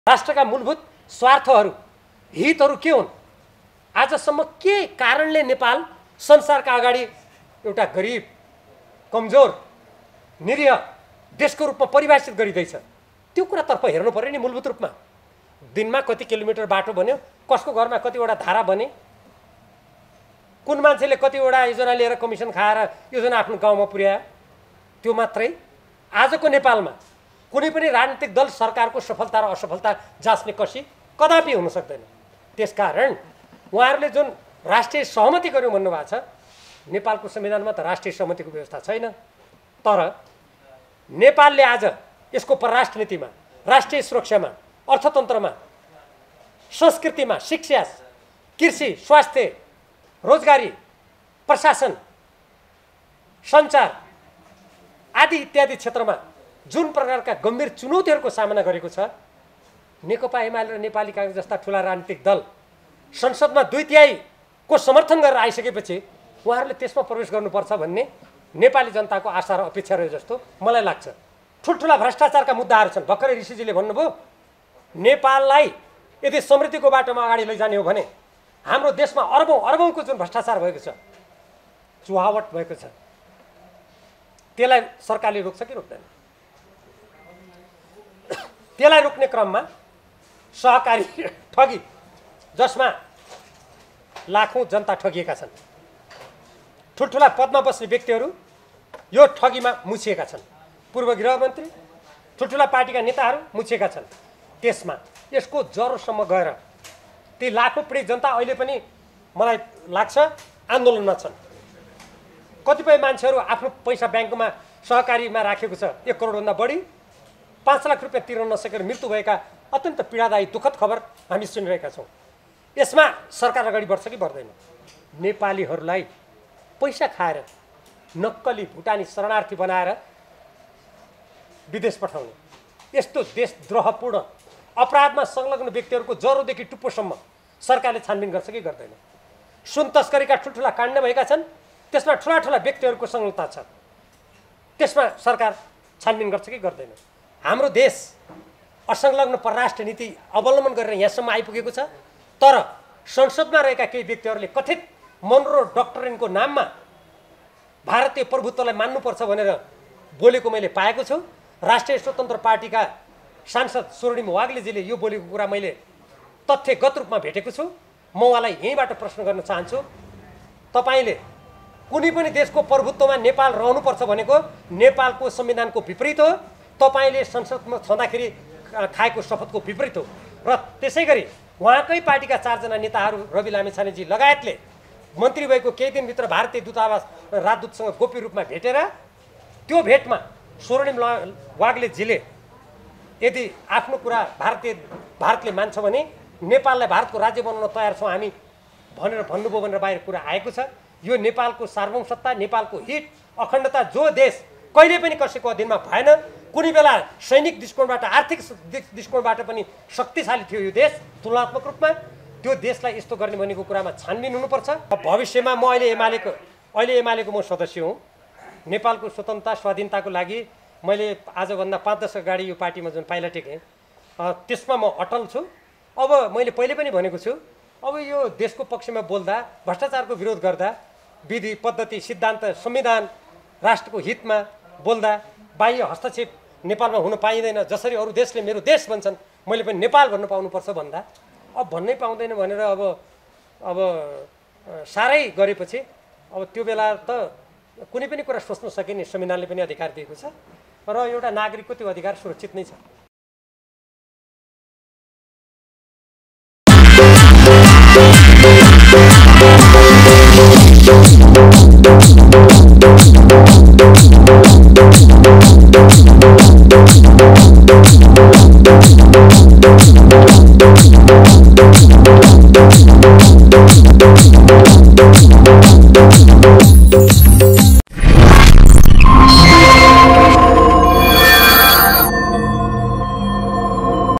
राष्ट्रका मूलभूत स्वार्थहरू हितहरू के हुन्? आजसम्म के कारणले नेपाल संसारका अगाडि एउटा गरिब कमजोर निरीह देशको रूपमा परिभाषित गरिँदैछ? त्यो कुरातर्फ हेर्नु पर्यो नि। मूलभूत रूपमा दिनमा कति किलोमिटर बाटो बन्यो, कसको घरमा कतिवटा धारा बने, कुन मान्छेले कतिवटा योजना लिएर कमिसन खाएर योजना आफ्नो गाउँमा पुर्यायो, त्यो मात्रै। आजको नेपालमा कुनै पनि राजनीतिक दल सरकारको सफलता र असफलता जाँच्ने कसी कदापि हुन सक्दैन। त्यसकारण उहाँहरूले जुन राष्ट्रिय सहमति गर्यो भन्नुभएको छ, नेपालको संविधानमा त राष्ट्रिय सहमतिको व्यवस्था छैन। तर नेपालले आज यसको परराष्ट्र नीतिमा, राष्ट्रिय सुरक्षामा, अर्थतन्त्रमा, संस्कृतिमा, शिक्षा, कृषि, स्वास्थ्य, रोजगारी, प्रशासन, सञ्चार आदि इत्यादि क्षेत्रमा जुन प्रकारका गम्भीर चुनौतीहरूको सामना गरेको छ, नेकपा एमाले र नेपाली कांग्रेस जस्ता ठुला राजनीतिक दल संसदमा 2/3 को समर्थन गरेर आइसकेपछि उहाँहरूले त्यसमा प्रवेश गर्नुपर्छ भन्ने नेपाली जनताको आशा र अपेक्षा रह्यो जस्तो मलाई लाग्छ। ठुल्ठुला भ्रष्टाचारका मुद्दाहरू छन्। भर्खरै ऋषिजीले भन्नुभयो, नेपाललाई यदि समृद्धिको बाटोमा अगाडि लैजाने हो भने हाम्रो देशमा अरबौं अरबौंको जुन भ्रष्टाचार भएको छ, चुहावट भएको छ, त्यसलाई सरकारले रोक्छ कि रोक्दैन? त्यसलाई रोक्ने क्रममा सहकारी ठगी, जसमा लाखौं जनता ठगिएका छन्, ठुल्ठुला पदमा बस्ने व्यक्तिहरू यो ठगीमा मुछिएका छन्, पूर्व गृहमन्त्री, ठुल्ठुला पार्टीका नेताहरू मुछिएका छन्। त्यसमा यसको जरोसम्म गएर ती लाखौं पीडित जनता अहिले पनि मलाई लाग्छ आन्दोलनमा छन्। कतिपय मान्छेहरू आफ्नो पैसा ब्याङ्कमा सहकारीमा राखेको छ, 1 करोडभन्दा बढी, 5 लाख रुपियाँ तिर्न नसकेर मृत्यु भएका अत्यन्त पीडादायी दुःखद खबर हामी सुनिरहेका छौँ। यसमा सरकार अगाडि बढ्छ कि बढ्दैन? नेपालीहरूलाई पैसा खाएर नक्कली भुटानी शरणार्थी बनाएर विदेश पठाउने यस्तो देशद्रोहपूर्ण अपराधमा संलग्न व्यक्तिहरूको जरोदेखि टुप्पोसम्म सरकारले छानबिन गर्छ कि गर्दैन? सुन तस्करीका ठुल्ठुला काण्ड भएका छन्, त्यसमा ठुला ठुला व्यक्तिहरूको संलग्नता छ, त्यसमा सरकार छानबिन गर्छ कि गर्दैन? हाम्रो देश असंलग्न परराष्ट्र नीति अवलम्बन गरेर यहाँसम्म आइपुगेको छ। तर संसदमा रहेका केही व्यक्तिहरूले कथित मनरो डक्ट्रिनको नाममा भारतीय प्रभुत्वलाई मान्नुपर्छ भनेर बोलेको मैले पाएको छु। राष्ट्रिय स्वतन्त्र पार्टीका सांसद स्वर्णिम वाग्लेजीले यो बोलेको कुरा मैले तथ्यगत रूपमा भेटेको छु। म उहाँलाई यहीँबाट प्रश्न गर्न चाहन्छु, तपाईले कुनै पनि देशको प्रभुत्वमा नेपाल रहनुपर्छ भनेको नेपालको संविधानको विपरीत हो, तपाईले संसदमा छँदाखेरि खाएको शपथको विपरीत हो। र त्यसैगरी उहाँकै पार्टीका 4 जना नेताहरू रवि लामिछानेजी लगायतले मन्त्री भएको केही दिनभित्र भारतीय दूतावास राजदूतसँग गोप्य रूपमा भेटेर त्यो भेटमा स्वर्णिम वाग्लेजीले यदि आफ्नो कुरा भारतले मान्छ भने नेपाललाई भारतको राज्य बनाउन तयार छौँ हामी भनेर भन्नुभयो भनेर बाहिर कुरा आएको छ। यो नेपालको सार्वभौमसत्ता, नेपालको हित, अखण्डता जो देश कहिले पनि कसैको अधीनमा भएन, कुनै बेला सैनिक दृष्टिकोणबाट, आर्थिक दृष्टिकोणबाट पनि शक्तिशाली थियो यो देश तुलनात्मक रूपमा, त्यो देशलाई यस्तो गर्ने भनेको कुरामा छानबिन हुनुपर्छ। भविष्यमा म अहिले एमालेको म सदस्य हुँ। नेपालको स्वतन्त्रता स्वाधीनताको लागि मैले आजभन्दा 5 दशक अगाडि यो पार्टीमा जुन पाइला टेकेँ, त्यसमा म अटल छु। अब मैले पहिले पनि भनेको छु, अब यो देशको पक्षमा बोल्दा, भ्रष्टाचारको विरोध गर्दा, विधि पद्धति सिद्धान्त संविधान राष्ट्रको हितमा बोल्दा बाह्य हस्तक्षेप नेपालमा हुन पाइँदैन। जसरी अरू देशले मेरो देश भन्छन्, मैले पनि नेपाल भन्नु पाउनुपर्छ भन्दा अब भन्नै पाउँदैन भनेर अब साह्रै गरेपछि अब त्यो बेला त कुनै पनि कुरा सोच्न सकिने संविधानले पनि अधिकार दिएको छ र एउटा नागरिकको त्यो अधिकार सुरक्षित नै छ।